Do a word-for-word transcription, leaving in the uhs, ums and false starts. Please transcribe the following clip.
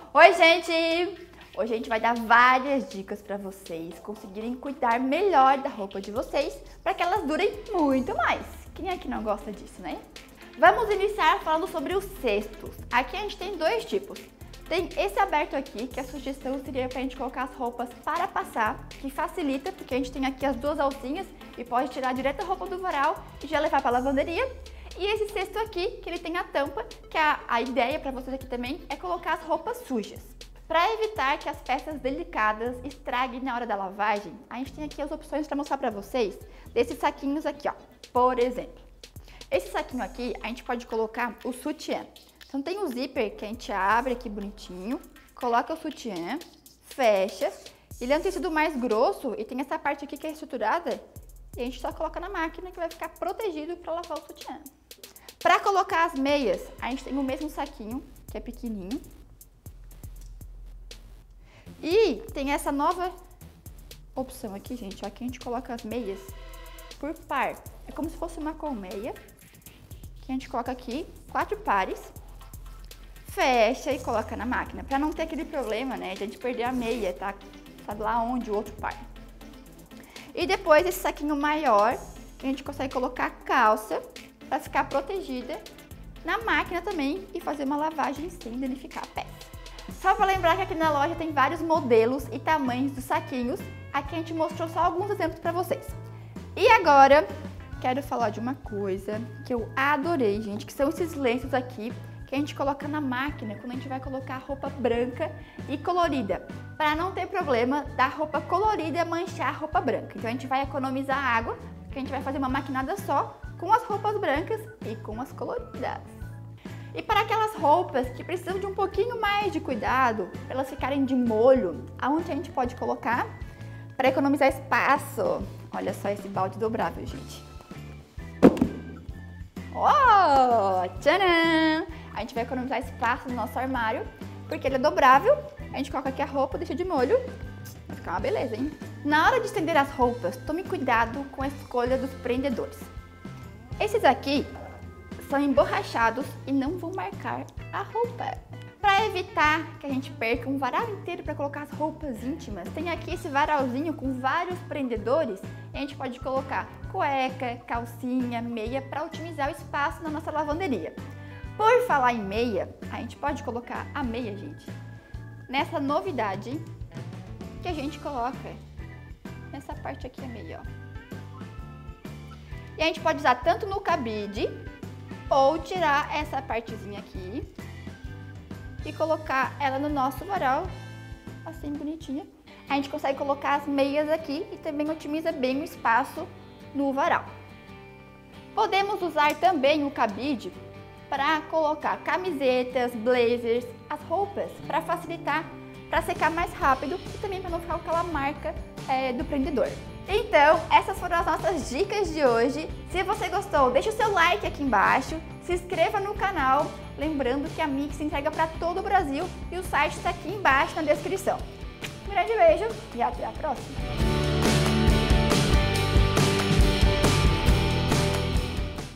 Oi, gente! Hoje a gente vai dar várias dicas para vocês conseguirem cuidar melhor da roupa de vocês para que elas durem muito mais. Quem é que não gosta disso, né? Vamos iniciar falando sobre os cestos. Aqui a gente tem dois tipos. Tem esse aberto aqui, que a sugestão seria para a gente colocar as roupas para passar, que facilita, porque a gente tem aqui as duas alcinhas e pode tirar direto a roupa do varal e já levar para a lavanderia. E esse cesto aqui, que ele tem a tampa, que a, a ideia para vocês aqui também é colocar as roupas sujas. Para evitar que as peças delicadas estraguem na hora da lavagem, a gente tem aqui as opções para mostrar para vocês desses saquinhos aqui, ó. Por exemplo, esse saquinho aqui a gente pode colocar o sutiã. Então tem o zíper que a gente abre aqui bonitinho, coloca o sutiã, fecha. Ele é um tecido mais grosso e tem essa parte aqui que é estruturada e a gente só coloca na máquina que vai ficar protegido para lavar o sutiã. Para colocar as meias, a gente tem o mesmo saquinho, que é pequenininho. E tem essa nova opção aqui, gente, ó, que a gente coloca as meias por par. É como se fosse uma colmeia, que a gente coloca aqui quatro pares, fecha e coloca na máquina, para não ter aquele problema, né, de a gente perder a meia, tá? Sabe lá onde o outro par. E depois esse saquinho maior, que a gente consegue colocar a calça para ficar protegida na máquina também e fazer uma lavagem sem danificar a peça. Só para lembrar que aqui na loja tem vários modelos e tamanhos dos saquinhos. Aqui a gente mostrou só alguns exemplos para vocês. E agora, quero falar de uma coisa que eu adorei, gente, que são esses lenços aqui que a gente coloca na máquina quando a gente vai colocar roupa branca e colorida, para não ter problema da roupa colorida manchar a roupa branca. Então a gente vai economizar água, porque a gente vai fazer uma maquinada só com as roupas brancas e com as coloridas. E para aquelas roupas que precisam de um pouquinho mais de cuidado, para elas ficarem de molho, aonde a gente pode colocar para economizar espaço? Olha só esse balde dobrável, gente. Oh, tcharam! A gente vai economizar espaço no nosso armário, porque ele é dobrável. A gente coloca aqui a roupa, deixa de molho. Vai ficar uma beleza, hein? Na hora de estender as roupas, tome cuidado com a escolha dos prendedores. Esses aqui são emborrachados e não vão marcar a roupa. Para evitar que a gente perca um varal inteiro para colocar as roupas íntimas, tem aqui esse varalzinho com vários prendedores. E a gente pode colocar cueca, calcinha, meia para otimizar o espaço na nossa lavanderia. Por falar em meia, a gente pode colocar a meia, gente, nessa novidade que a gente coloca nessa parte aqui a meia, ó. E a gente pode usar tanto no cabide ou tirar essa partezinha aqui e colocar ela no nosso varal, assim bonitinha. A gente consegue colocar as meias aqui e também otimiza bem o espaço no varal. Podemos usar também o cabide para colocar camisetas, blazers, as roupas, para facilitar, para secar mais rápido e também para não ficar com aquela marca é, do prendedor. Então, essas foram as nossas dicas de hoje. Se você gostou, deixa o seu like aqui embaixo, se inscreva no canal, lembrando que a Mix entrega para todo o Brasil e o site está aqui embaixo na descrição. Um grande beijo e até a próxima!